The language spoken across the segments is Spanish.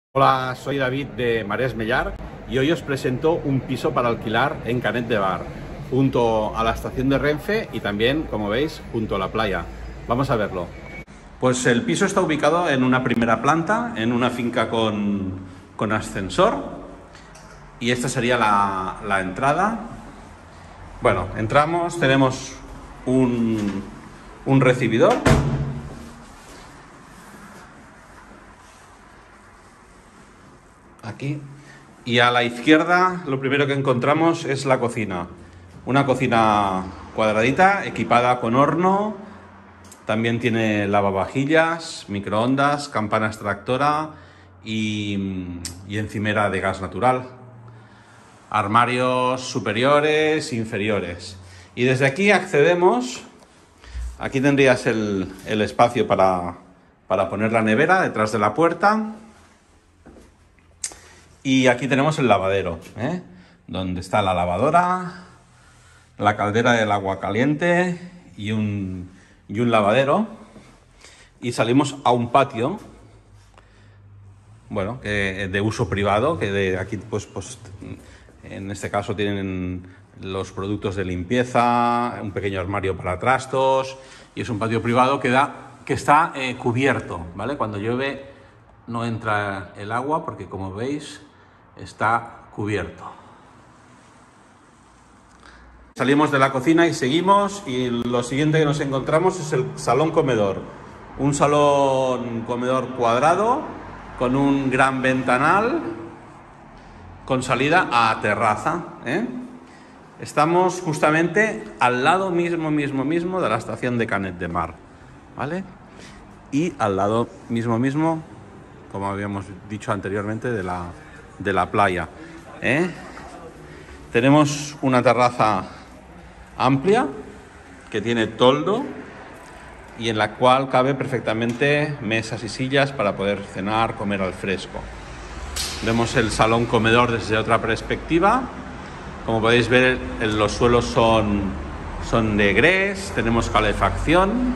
Hola, soy David de Maresme Llar y hoy os presento un piso para alquilar en Canet de Mar, junto a la estación de Renfe y también, como veis, junto a la playa. Vamos a verlo. Pues el piso está ubicado en una primera planta, en una finca con ascensor, y esta sería la entrada. Bueno, entramos, tenemos un recibidor. Aquí. Y a la izquierda lo primero que encontramos es la cocina. Una cocina cuadradita, equipada con horno. También tiene lavavajillas, microondas, campana extractora y encimera de gas natural. Armarios superiores, inferiores. Y desde aquí accedemos. Aquí tendrías el espacio para poner la nevera detrás de la puerta. Y aquí tenemos el lavadero, donde está la lavadora, la caldera del agua caliente y un lavadero. Y salimos a un patio, bueno, de uso privado, que aquí pues en este caso tienen los productos de limpieza, un pequeño armario para trastos, y es un patio privado que está cubierto, ¿vale? Cuando llueve no entra el agua porque, como veis, está cubierto. Salimos de la cocina y seguimos, y lo siguiente que nos encontramos es el salón comedor. Un salón comedor cuadrado con un gran ventanal con salida a terraza, Estamos justamente al lado mismo de la estación de Canet de Mar, ¿vale? Y al lado mismo, como habíamos dicho anteriormente, de la playa, Tenemos una terraza amplia que tiene toldo y en la cual cabe perfectamente mesas y sillas para poder cenar, comer al fresco. Vemos el salón comedor desde otra perspectiva. Como podéis ver, los suelos son de grés, tenemos calefacción.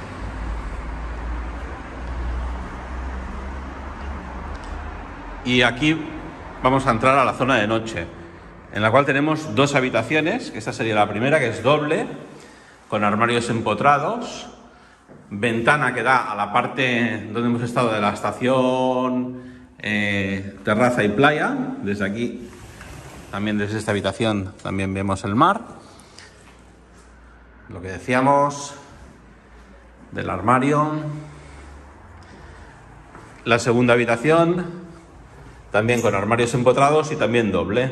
Y aquí vamos a entrar a la zona de noche, en la cual tenemos dos habitaciones, que esta sería la primera, que es doble, con armarios empotrados, ventana que da a la parte donde hemos estado de la estación, terraza y playa. Desde aquí, también desde esta habitación, también vemos el mar. Lo que decíamos del armario. La segunda habitación, también con armarios empotrados y también doble.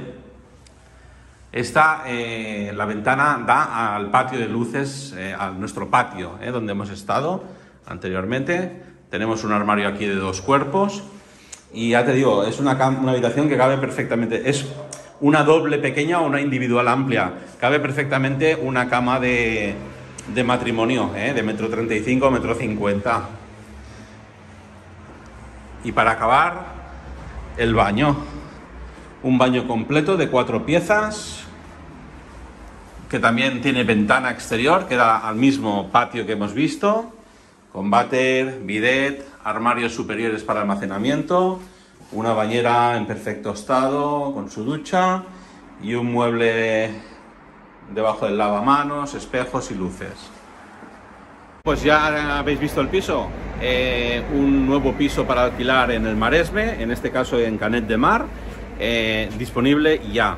La ventana da al patio de luces, a nuestro patio, donde hemos estado anteriormente. Tenemos un armario aquí de 2 cuerpos. Y ya te digo, es una habitación que cabe perfectamente. Es una doble pequeña o una individual amplia. Cabe perfectamente una cama de matrimonio, de 1,35 m, 1,50 m. Y para acabar, el baño. Un baño completo de 4 piezas, que también tiene ventana exterior, que da al mismo patio que hemos visto, con váter, bidet, armarios superiores para almacenamiento, una bañera en perfecto estado, con su ducha, y un mueble debajo del lavamanos, espejos y luces. Pues ya habéis visto el piso, un nuevo piso para alquilar en el Maresme, en este caso en Canet de Mar, disponible ya.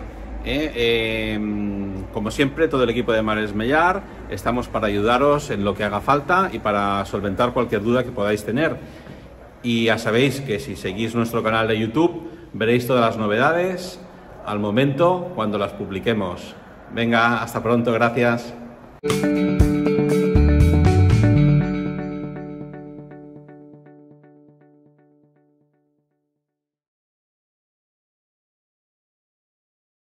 Como siempre, todo el equipo de Maresme Llar estamos para ayudaros en lo que haga falta y para solventar cualquier duda que podáis tener. Y ya sabéis que si seguís nuestro canal de YouTube, veréis todas las novedades al momento cuando las publiquemos. Venga, hasta pronto, gracias.